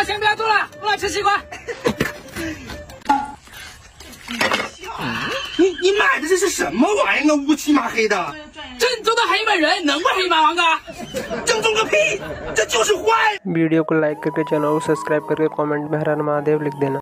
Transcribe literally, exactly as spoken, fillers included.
先不要做了，我来吃西瓜。 你你买的这是什么玩意儿啊？乌漆麻黑的。 正宗的黑美人能不黑吗，王哥？ 正宗个屁，这就是坏。 वीडियो को लाइक करके चैनल को सब्सक्राइब करके कमेंट में हर हर महादेव लिख देना।